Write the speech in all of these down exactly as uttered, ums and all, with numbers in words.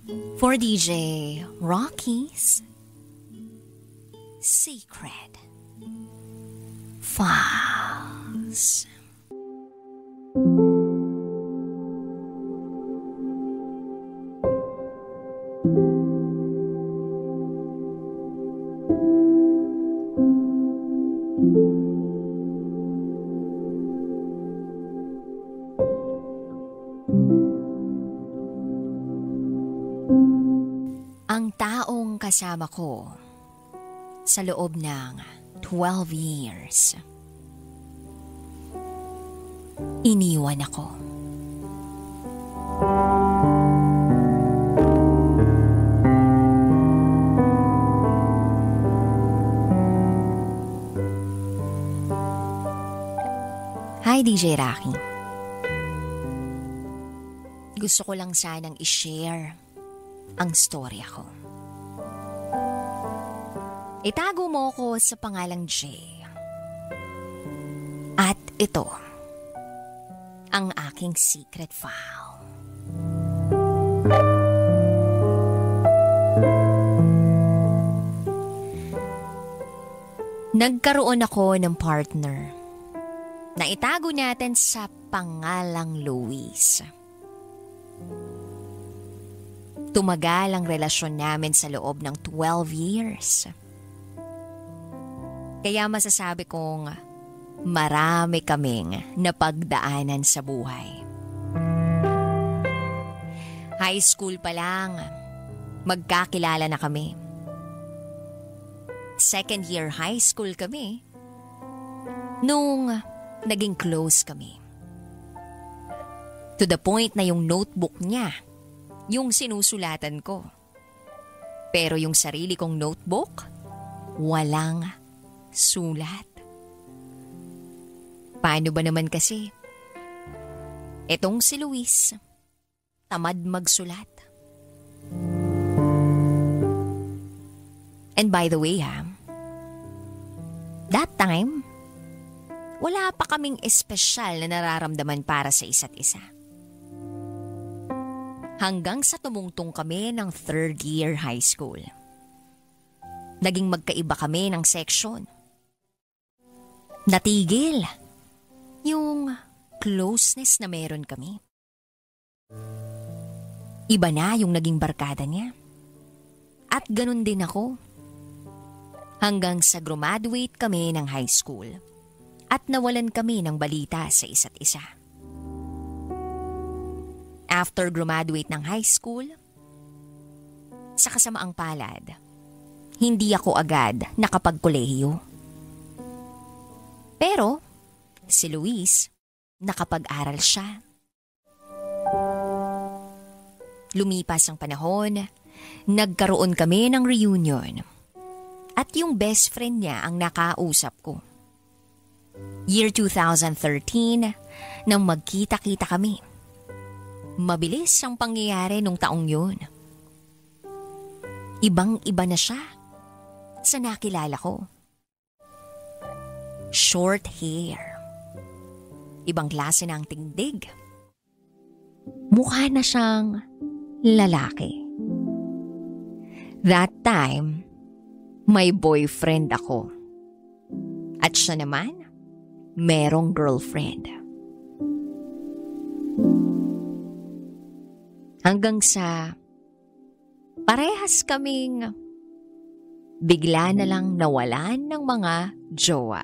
for D J Rocky's Secret Files. Ang taong kasama ko sa loob ng twelve years, iniwan ako. Hi D J Rocky. Gusto ko lang sanang i-share ang storya ko. Itago mo ko sa pangalang J. At ito, ang aking secret file. Nagkaroon ako ng partner na itago natin sa pangalang Luis. Tumagal ang relasyon namin sa loob ng twelve years. Kaya masasabi kong marami kaming napagdaanan sa buhay. High school pa lang, magkakilala na kami. Second year high school kami nung naging close kami. To the point na yung notebook niya yung sinusulatan ko. Pero yung sarili kong notebook, walang sulat. Paano ba naman kasi? Etong si Luis, tamad magsulat. And by the way ha, that time, wala pa kaming espesyal na nararamdaman para sa isa't isa. Hanggang sa tumungtong kami ng third year high school. Naging magkaiba kami ng section. Natigil yung closeness na meron kami. Iba na yung naging barkada niya. At ganun din ako. Hanggang sa graduate kami ng high school at nawalan kami ng balita sa isa't isa. After graduate ng high school, sa kasamaang palad, hindi ako agad nakapagkolehiyo. Pero, si Luis, nakapag-aral siya. Lumipas ang panahon, nagkaroon kami ng reunion. At yung best friend niya ang nakausap ko. Year twenty thirteen, nang magkita-kita kami. Mabilis ang pangyayari nung taong yun. Ibang-iba na siya sa nakilala ko. Short hair. Ibang klase na ang tindig. Mukha na siyang lalaki. That time, may boyfriend ako. At siya naman, merong girlfriend. Hanggang sa parehas kaming bigla na lang nawalan ng mga jowa.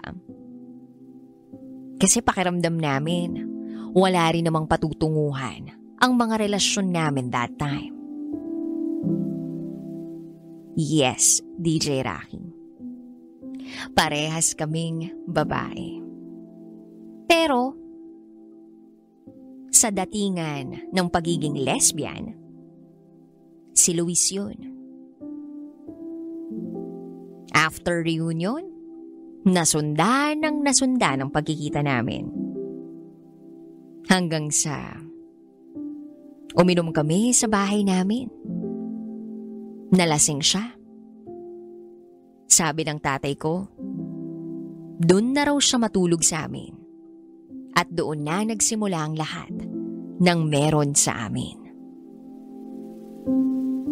Kasi pakiramdam namin, wala rin namang patutunguhan ang mga relasyon namin that time. Yes, D J Rocky. Parehas kaming babae. Pero, sa datingan ng pagiging lesbian, si Luis yun. After reunion, nasundan ng nasundan ang pagkikita namin. Hanggang sa uminom kami sa bahay namin. Nalasing siya. Sabi ng tatay ko, doon na raw siya matulog sa amin. At doon na nagsimula ang lahat ng meron sa amin.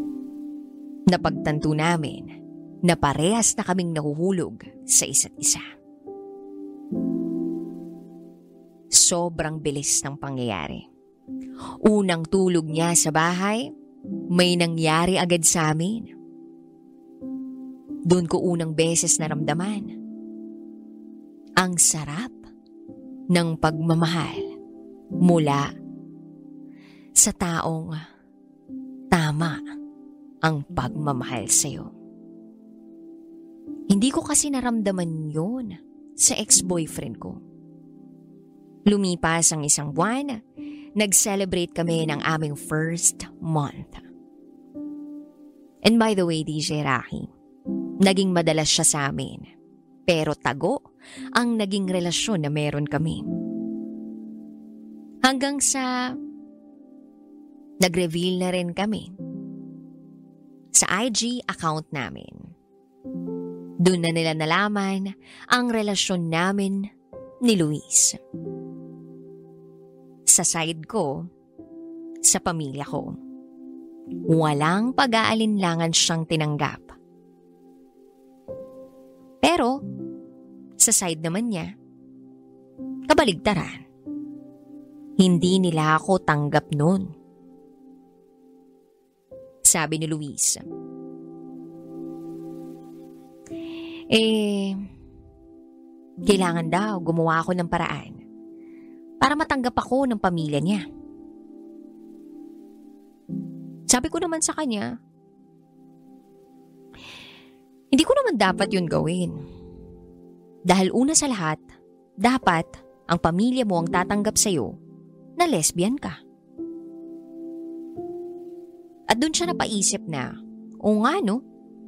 Napagtanto namin na parehas na kaming nahuhulog sa isa't isa. Sobrang bilis ng pangyayari. Unang tulog niya sa bahay, may nangyari agad sa amin. Doon ko unang beses naramdaman ang sarap ng pagmamahal mula sa taong tama ang pagmamahal sa'yo. Hindi ko kasi naramdaman yun sa ex-boyfriend ko. Lumipas ang isang buwan, nag-celebrate kami ng aming first month. And by the way, D J Rocky, naging madalas siya sa amin. Pero tago ang naging relasyon na meron kami. Hanggang sa nag-reveal na rin kami sa I G account namin. Doon na nila nalaman ang relasyon namin ni Luis. Sa side ko, sa pamilya ko, walang pag-aalinlangan siyang tinanggap. Pero, sa side naman niya, kabaligtaran. Hindi nila ako tanggap noon. Sabi ni Luis, eh, kailangan daw gumawa ako ng paraan para matanggap ako ng pamilya niya. Sabi ko naman sa kanya, hindi ko naman dapat yun gawin. Dahil una sa lahat, dapat ang pamilya mo ang tatanggap sa'yo na lesbian ka. At dun siya napaisip na, o nga no,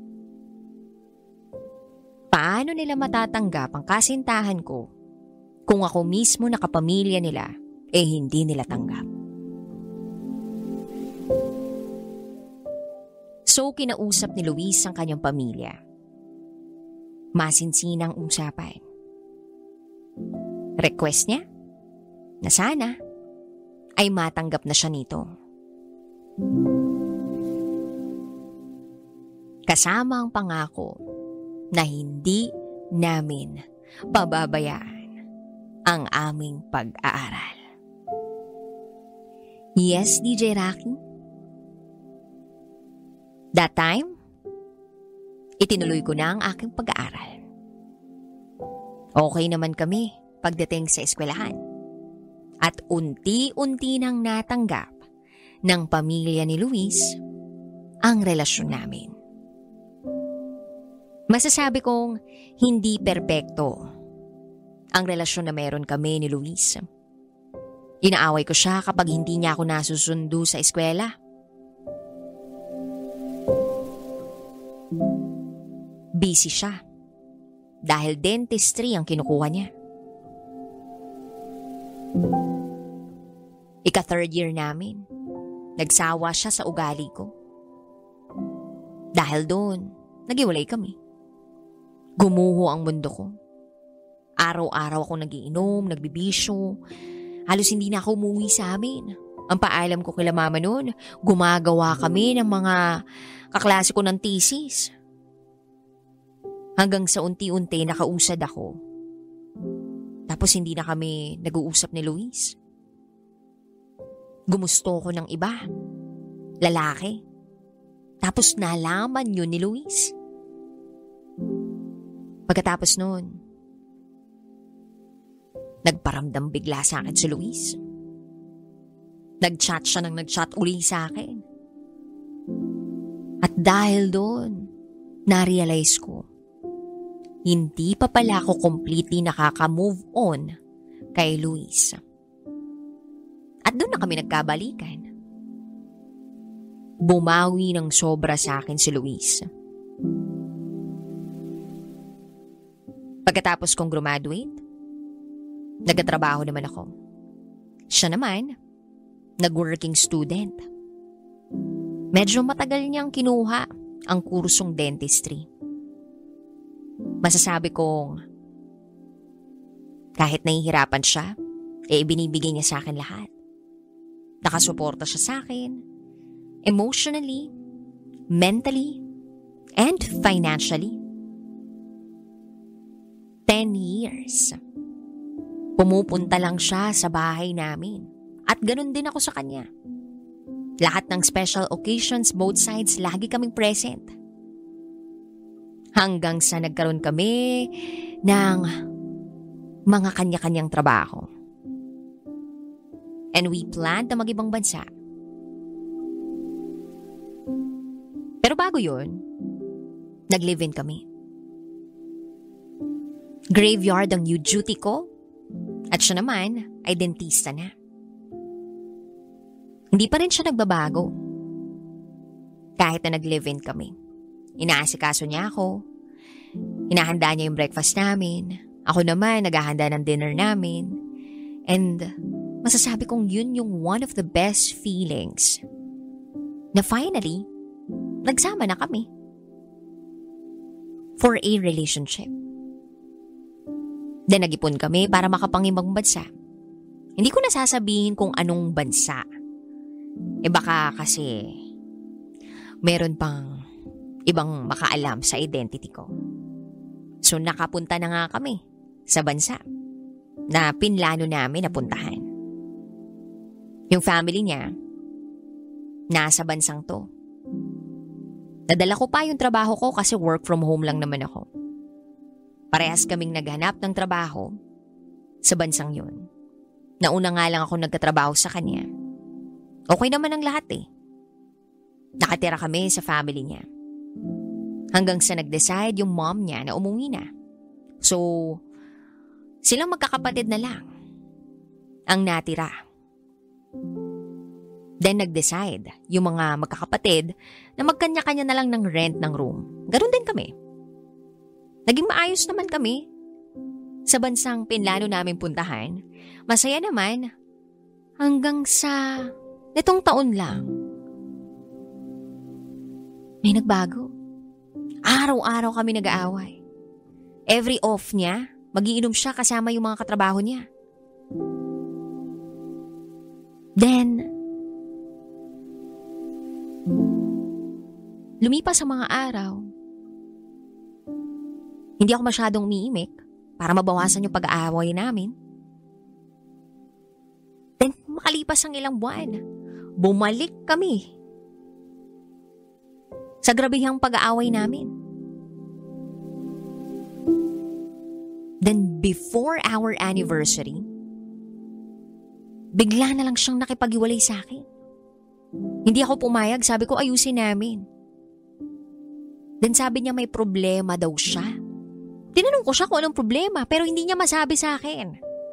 paano nila matatanggap ang kasintahan ko kung ako mismo na kapamilya nila eh hindi nila tanggap? So kinausap ni Luis ang kanyang pamilya. Masinsinang usapan. Request niya na sana ay matanggap na siya nito. Kasama ang pangako na hindi namin pababayaan ang aming pag-aaral. Yes, D J Rocky? That time, itinuloy ko na ang aking pag-aaral. Okay naman kami pagdating sa eskwelahan. At unti-unti nang natanggap ng pamilya ni Luis ang relasyon namin. Masasabi kong hindi perpekto ang relasyon na meron kami ni Luis. Inaaway ko siya kapag hindi niya ako nasusundo sa eskwela. Busy siya dahil dentistry ang kinukuha niya. Ika-third year namin, nagsawa siya sa ugali ko. Dahil doon, nagiwalay kami. Gumuho ang mundo ko. Araw-araw ako nagiinom, nagbibisyo. Halos hindi na ako umuwi sa amin. Ang paalam ko kila mama noon, gumagawa kami ng mga kaklase ko ng thesis. Hanggang sa unti-unti nakausad ako. Tapos hindi na kami nag-uusap ni Luis. Gumusto ko ng iba. Lalaki. Tapos nalaman yun ni Luis. Pagkatapos noon, nagparamdam bigla sa akin si Luis. Nag-chat siya nang nag-chat uli sa akin. At dahil doon, na-realize ko, hindi pa pala ako completely nakaka-move on kay Luis. At doon na kami nagkabalikan. Bumawi ng sobra sa akin si Luis. Pagkatapos kong graduate, nagtatrabaho naman ako. Siya naman, nag-working student. Medyo matagal niyang kinuha ang kursong dentistry. Masasabi kong kahit nahihirapan siya, eh binibigay niya sa akin lahat. Nakasuporta siya sa akin, emotionally, mentally, And financially. Ten years. Pumupunta lang siya sa bahay namin. At ganun din ako sa kanya. Lahat ng special occasions, both sides, lagi kaming present. Hanggang sa nagkaroon kami ng mga kanya-kanyang trabaho. And we planned na mag-ibang bansa. Pero bago yun, nag-live-in kami. Graveyard ang new duty ko at siya naman ay dentista na. Hindi pa rin siya nagbabago. Kahit na nag-live-in kami. Inaasikaso niya ako. Hinahanda niya yung breakfast namin. Ako naman naghahanda ng dinner namin. And masasabi kong yun yung one of the best feelings. Na finally, nagsama na kami. For a relationship. Then nag-ipon kami para makapangibang bansa. Hindi ko nasasabihin kung anong bansa. Eh baka kasi meron pang ibang makaalam sa identity ko. So nakapunta na nga kami sa bansa na pinlano namin na puntahan. Yung family niya, nasa bansang to. Nadala ko pa yung trabaho ko kasi work from home lang naman ako. Parehas kaming naghanap ng trabaho sa bansang yun. Nauna nga lang ako nagkatrabaho sa kanya. Okay naman ang lahat eh. Nakatira kami sa family niya. Hanggang sa nag-decide yung mom niya na umuwi na. So, silang magkakapatid na lang ang natira. Then nag-decide yung mga magkakapatid na magkanya-kanya na lang ng rent ng room. Ganon din kami. Naging maayos naman kami sa bansang pinlano namin puntahan. Masaya naman hanggang sa nitong taon lang. May nagbago. Araw-araw kami nag-aaway. Every off niya, magiinom siya kasama yung mga katrabaho niya. Then, lumipas ang mga araw. Hindi ako masyadong umiimik para mabawasan yung pag-aaway namin. Then, makalipas ang ilang buwan, bumalik kami sa grabihang pag-aaway namin. Then, before our anniversary, bigla na lang siyang nakipag-iwalay sa akin. Hindi ako pumayag, sabi ko ayusin namin. Then sabi niya may problema daw siya. Tinanong ko siya kung anong problema pero hindi niya masabi sa akin.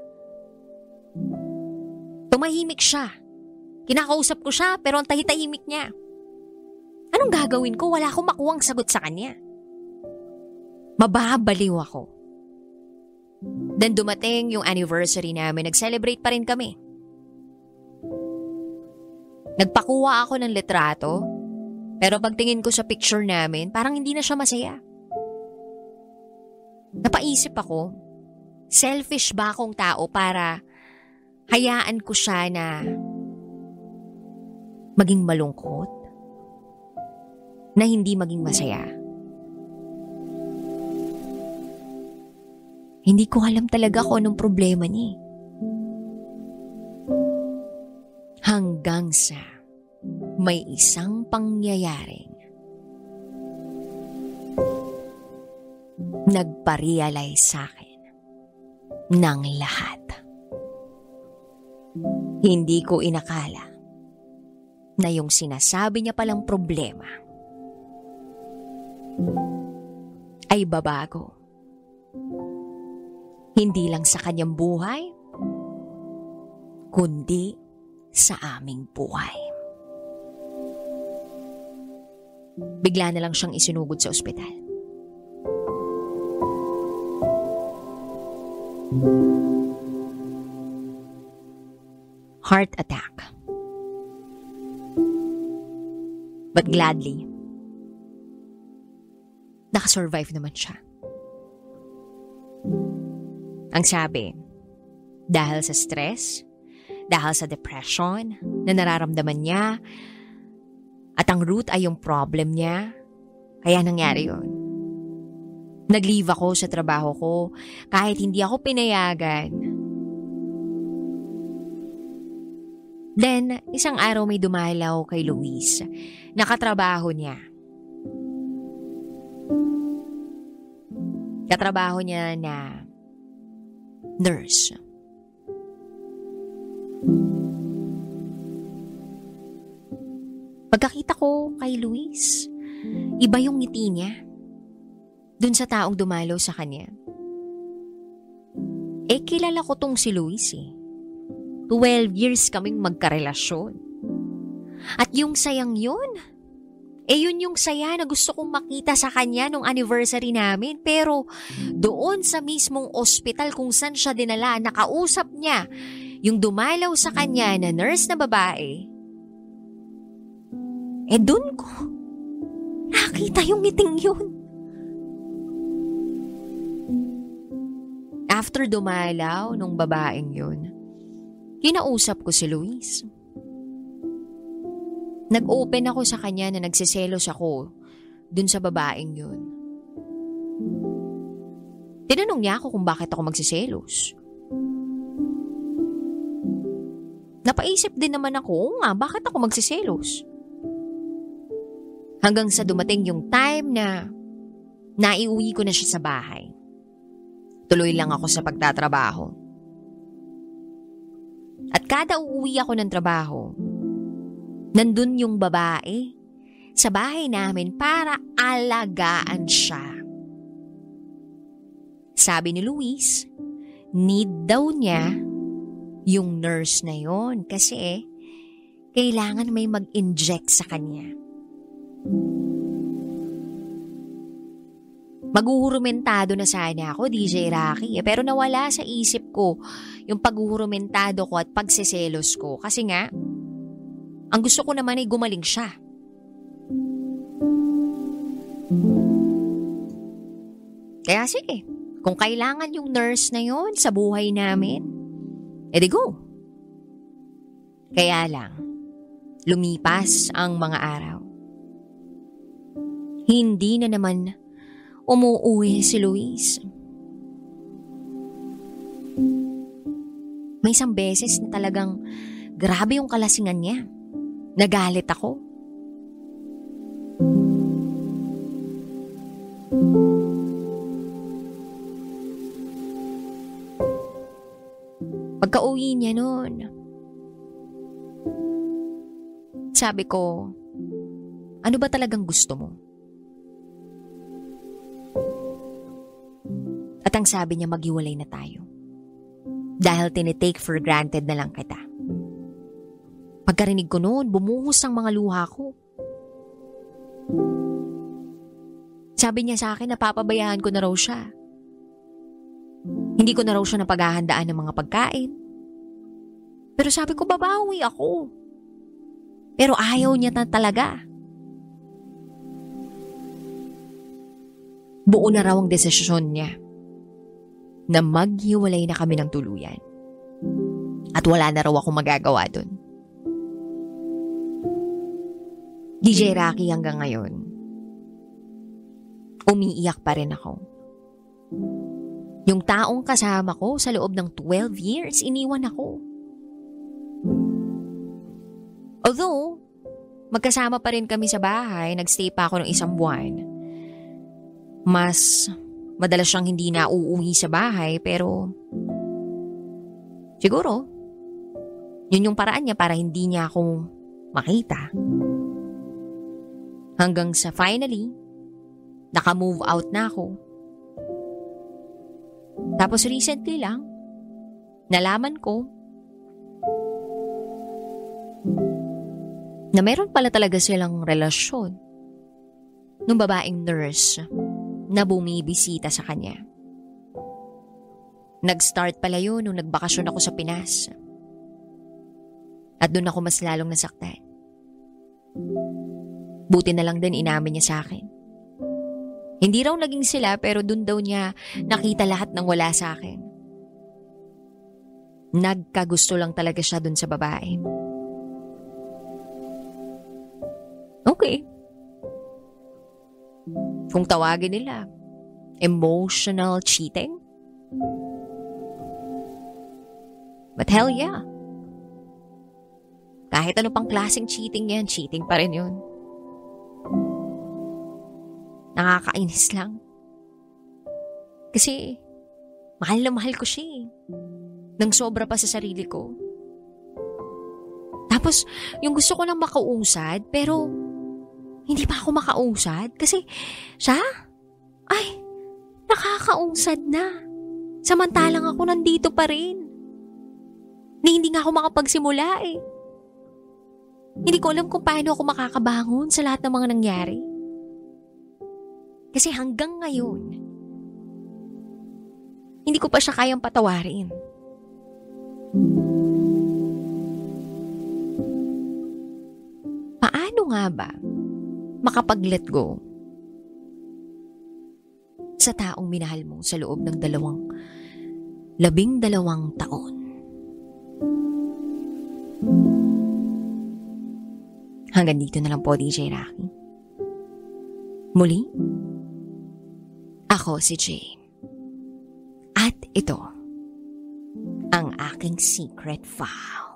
Tumahimik siya. Kinakausap ko siya pero ang tahitahimik niya. Anong gagawin ko? Wala akong makuhang sagot sa kanya. Mababaliw ako. Then dumating yung anniversary namin. Nag-celebrate pa rin kami. Nagpakuha ako ng litrato, pero pagtingin ko sa picture namin, parang hindi na siya masaya. Napaisip ako, selfish ba akong tao para hayaan ko siya na maging malungkot? Na hindi maging masaya? Hindi ko alam talaga kung anong problema niya. Hanggang sa may isang pangyayaring nagpa-realize sa akin ng lahat. Hindi ko inakala na yung sinasabi niya palang problema ay babago. Hindi lang sa kanyang buhay, kundi sa aming buhay. Bigla na lang siyang isinugod sa ospital. Heart attack. But gladly, nakasurvive naman siya. Ang sabi, dahil sa stress, dahil sa depression na nararamdaman niya, at ang root ay yung problem niya, Kaya nangyari yon. Nag-leave ako sa trabaho ko kahit hindi ako pinayagan. Then, isang araw may dumalaw kay Luis. Nakatrabaho niya. Katrabaho niya na nurse. Pagkakita ko kay Luis, iba yung ngiti niya dun sa taong dumalaw sa kanya. Eh, kilala ko tong si Luis eh. Twelve years kaming magkarelasyon. At yung sayang yun, eh yun yung saya na gusto kong makita sa kanya nung anniversary namin. Pero doon sa mismong ospital kung saan siya dinala, nakausap niya yung dumalaw sa kanya na nurse na babae. Eh doon ko nakita yung ngiting yun. After dumalaw nung babaeng yun, kinausap ko si Luis. Nag-open ako sa kanya na nagsiselos ako dun sa babaeng yun. Tinanong niya ako kung bakit ako magsiselos. Napaisip din naman ako, oo nga, bakit ako magsiselos? Hanggang sa dumating yung time na naiuwi ko na siya sa bahay. Tuloy lang ako sa pagtatrabaho. At kada uuwi ako ng trabaho, nandun yung babae sa bahay namin para alagaan siya. Sabi ni Luis, need daw niya yung nurse na yon kasi kailangan may mag-inject sa kanya. Maghuhurumentado na sana ako, D J Rocky, eh, pero nawala sa isip ko yung paghuhurumentado ko at pagseselos ko kasi nga, ang gusto ko naman ay gumaling siya. Kaya sige, kung kailangan yung nurse na yon sa buhay namin, edi go. Kaya lang, lumipas ang mga araw. Hindi na naman umuuwi si Luis. May isang beses na talagang grabe yung kalasingan niya. Nagalit ako. Pagka-uwi niya noon, sabi ko, ano ba talagang gusto mo? At ang sabi niya, maghiwalay na tayo. Dahil tinitake for granted na lang kita. Pagkarinig ko noon, bumuhos ang mga luha ko. Sabi niya sa akin, napapabayaan ko na raw siya. Hindi ko na raw siya napaghahandaan ng mga pagkain. Pero sabi ko, babawi ako. Pero ayaw niya na talaga. Buo na raw ang desisyon niya na maghiwalay na kami ng tuluyan. At wala na raw akong magagawa dun. D J Rocky, hanggang ngayon, umiiyak pa rin ako. Yung taong kasama ko sa loob ng twelve years, iniwan ako. Although, magkasama pa rin kami sa bahay, nagstay pa ako ng isang buwan. Mas madalas siyang hindi na uuwi sa bahay, pero siguro, yun yung paraan niya para hindi niya ako makita. Hanggang sa finally, naka-move out na ako. Tapos recently lang, nalaman ko na meron pala talaga silang relasyon nung babaeng nurse na bumibisita sa kanya. Nag-start pala yun nung nagbakasyon ako sa Pinas. At doon ako mas lalong nasaktan. Buti na lang din inamin niya sa akin. Hindi raw naging sila pero doon daw niya nakita lahat ng wala sa akin. Nagkagusto lang talaga siya doon sa babae. Okay. Kung tawagin nila, emotional cheating. But hell yeah. Kahit ano pang klaseng cheating yan, cheating pa rin yun. Nakakainis lang. Kasi, mahal na mahal ko siya eh. Nang sobra pa sa sarili ko. Tapos, yung gusto ko lang makausad, pero hindi pa ako makausad. Kasi, siya, ay, nakakausad na. Samantalang ako nandito pa rin. Na hindi nga ako makapagsimula eh. Hindi ko alam kung paano ako makakabangon sa lahat ng mga nangyari. Kasi hanggang ngayon, hindi ko pa siya kayang patawarin. Paano nga ba makapag-let go sa taong minahal mo sa loob ng dalawang, labing dalawang taon? Hanggang dito na lang po, D J Rocky. Muli, ako si Jay. At ito, ang aking secret file.